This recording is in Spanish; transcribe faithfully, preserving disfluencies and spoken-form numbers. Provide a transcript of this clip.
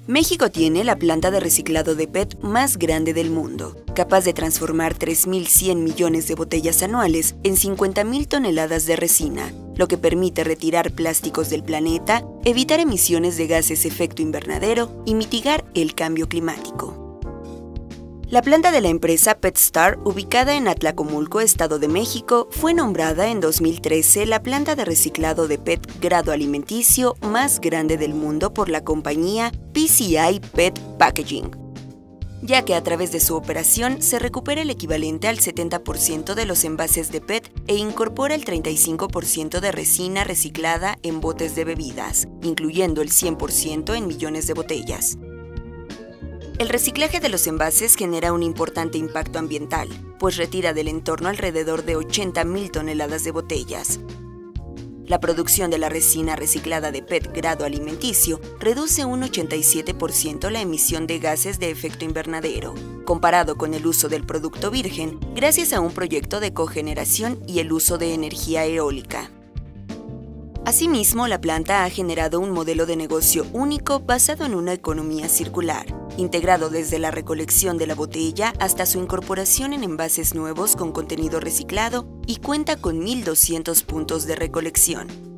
México tiene la planta de reciclado de P E T más grande del mundo, capaz de transformar tres mil cien millones de botellas anuales en cincuenta mil toneladas de resina, lo que permite retirar plásticos del planeta, evitar emisiones de gases efecto invernadero y mitigar el cambio climático. La planta de la empresa PetStar, ubicada en Atlacomulco, Estado de México, fue nombrada en dos mil trece la planta de reciclado de P E T grado alimenticio más grande del mundo por la compañía P C I P E T Packaging, ya que a través de su operación se recupera el equivalente al setenta por ciento de los envases de P E T e incorpora el treinta y cinco por ciento de resina reciclada en botes de bebidas, incluyendo el cien por ciento en millones de botellas. El reciclaje de los envases genera un importante impacto ambiental, pues retira del entorno alrededor de ochenta mil toneladas de botellas. La producción de la resina reciclada de P E T grado alimenticio reduce un ochenta y siete por ciento la emisión de gases de efecto invernadero, comparado con el uso del producto virgen, gracias a un proyecto de cogeneración y el uso de energía eólica. Asimismo, la planta ha generado un modelo de negocio único basado en una economía circular, integrado desde la recolección de la botella hasta su incorporación en envases nuevos con contenido reciclado y cuenta con mil doscientos puntos de recolección.